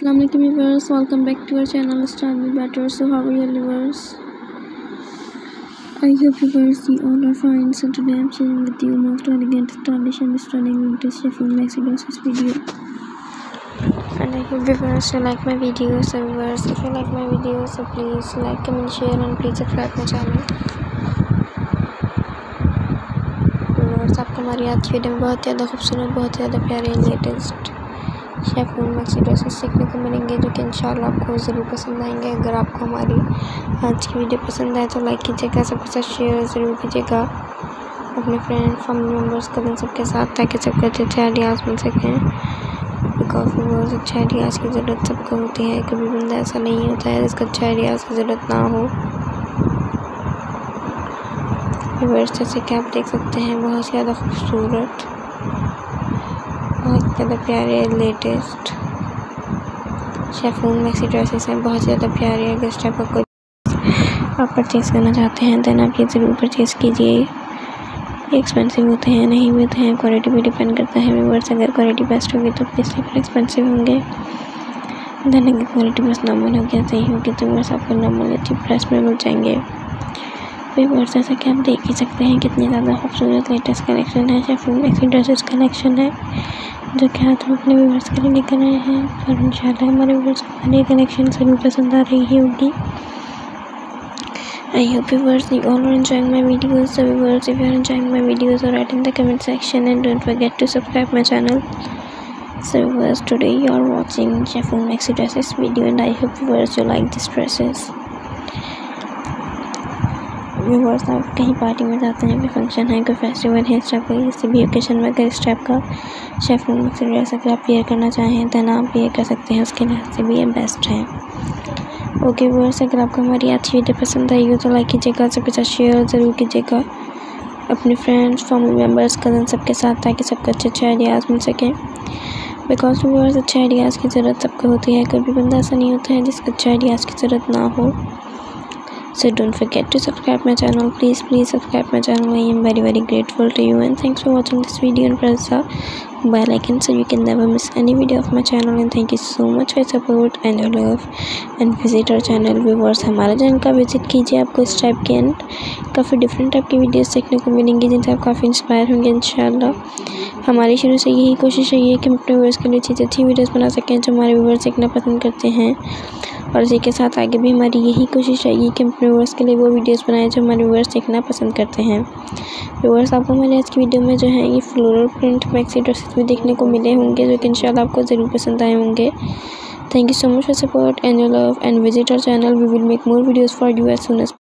Assalamualaikum viewers, welcome back to our channel Start Be Better. So how are you viewers? I hope viewers you all are fine. So today I'm sharing with you most elegant stylish and stunning vintage chiffon maxi dresses video. And I hope viewers you like my videos. So viewers, if you like my videos, so please like, comment, share and please subscribe my channel. viewers, आपको हमारी आज की video में बहुत ज़्यादा खूबसूरत, बहुत ज़्यादा प्यारे लेटेस्ट शिफॉन मैक्सी ड्रेसेस सीखने को मिलेंगे जो कि इंशाल्लाह आपको ज़रूर पसंद आएंगे। अगर आपको हमारी आज की वीडियो पसंद आए तो लाइक कीजिएगा, सबके साथ शेयर ज़रूर कीजिएगा अपने फ्रेंड फैमिली मेम्बर्स कज़न सबके साथ, ताकि सबको अच्छे आइडियाज़ मिल सकें। बिकॉज बहुत अच्छे आइडियाज़ की ज़रूरत सबको होती है, कभी बंदा ऐसा नहीं होता है जिसका अच्छे आइडियाज़ की ज़रूरत ना हो। व्यूअर्स जैसे कि आप देख सकते हैं बहुत ज़्यादा खूबसूरत, बहुत ज़्यादा प्यारे लेटेस्ट शिफॉन मैक्सी ड्रेसेस हैं, बहुत ज़्यादा प्यारे। अगर इस टाइप का कोई आप परचेज़ करना चाहते हैं देन आप ये ज़रूर परचेज़ कीजिए। एक्सपेंसिव होते हैं नहीं भी होते हैं, क्वालिटी पे डिपेंड करता है व्यूअर्स। अगर क्वालिटी बेस्ट होगी तो ऑब्वियसली फिर एक्सपेंसिव होंगे, देन अगर क्वालिटी बस नॉर्मल होगी सही होगी तो व्यूअर्स आपको नॉर्मल अच्छी प्राइस में मिल जाएंगे। व्यूअर्स जैसा कि आप देख ही सकते हैं कितनी ज़्यादा खूबसूरत लेटेस्ट कलेक्शन है, शिफॉन मैक्सी ड्रेसेस कलेक्शन है जो कि आज हम अपने व्यूअर्स के लिए लेकर आए हैं। और इंशाल्लाह हमारे व्यूअर्स को हमारी कलेक्शन ज़रूर पसंद आ रही होगी। I hope viewers you all are enjoying my videos. So viewers, if you are enjoying my videos, write in the comment section and don't forget to subscribe my channel. So viewers, today you are watching chiffon maxi dresses video and I hope viewers you like these dresses. Viewers आप कहीं party में जाते हैं, कोई function है, कोई festival है, इस टाइप का किसी भी ओकेशन में अगर इस टाइप का शिफॉन मैक्सी ड्रेस अगर आप वेयर करना चाहें तो आप वेयर कर सकते हैं, उसके लिहाज से भी ये बेस्ट है। ओके व्यूअर्स, अगर आपको हमारी आज की वीडियो पसंद आई हो तो लाइक कीजिएगा, सबके साथ शेयर ज़रूर कीजिएगा अपने फ्रेंड्स फैमिली मेम्बर्स कज़न सबके साथ, ताकि सबको अच्छे आइडियाज़ मिल सकें। बिकॉज व्यूअर्स अच्छे आइडियाज़ की ज़रूरत सबको होती है, कभी बंदा ऐसा नहीं होता है जिसको अच्छे आइडियाज़ की ज़रूरत ना हो। So don't forget to subscribe my channel. Please subscribe my channel. I am very grateful to you and thanks for watching this video and press the bell icon so you can never miss any video of my channel. And thank you so much for your support and your love and visit our channel. Viewers हमारे channel का visit कीजिए, आपको इस type के and काफ़ी different type की videos देखने को मिलेंगी जिनसे आप काफ़ी इंस्पायर होंगे इंशाल्लाह। हमारी शुरू से यही कोशिश रही है कि हम अपने व्यूअर्स के लिए अच्छी वीडियोस बना सकें जो हमारे व्यूअर्स देखना पसंद करते हैं, और इसी के साथ आगे भी हमारी यही कोशिश रहेगी कि हम अपने व्यूअर्स के लिए वो वीडियोस बनाएं जो हमारे व्यूअर्स देखना पसंद करते हैं। व्यूअर्स आपको हमारे आज की वीडियो में जो है ये फ्लोरल प्रिंट मैक्सी ड्रेसेस भी देखने को मिले होंगे जो कि इंशाल्लाह आपको ज़रूर पसंद आए होंगे। Thank you so much for support and your love and visit our channel. We will make more videos for you as soon as